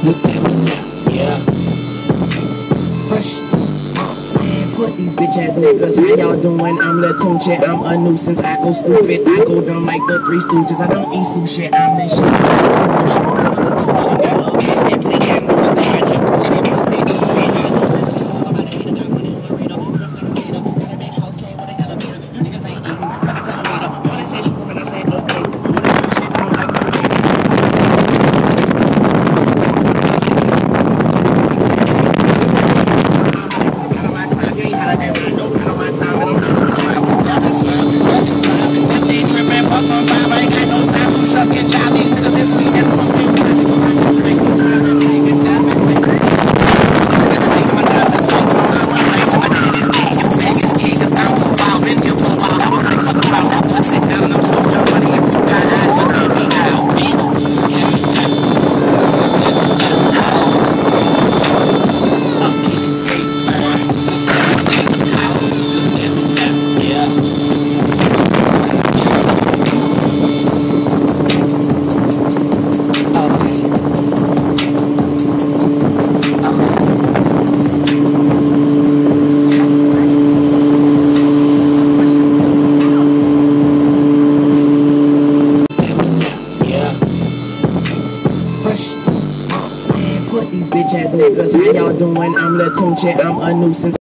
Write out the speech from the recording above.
Look at me now, yeah. Fresh. Fuck these bitch ass niggas, how y'all doing? I'm Lil Tunchi, I'm a nuisance. I go stupid, I go dumb like the Three Stooges. I don't eat soup shit, I'm this shit. Emotional substitution, got a bitch that play that noise in my jacuzzi. Pussy doofy, I know that niggas fuck about a hater, got money on my radar. Dressed like a skater, got a big house, came with an elevator. You niggas ain't eating, fucking telemeter. All they say shit when I say okay. If you wanna do shit, I'm like okay. Fuck these bitch ass niggas, how y'all doing? I'm Lil Tunchi, I'm a nuisance.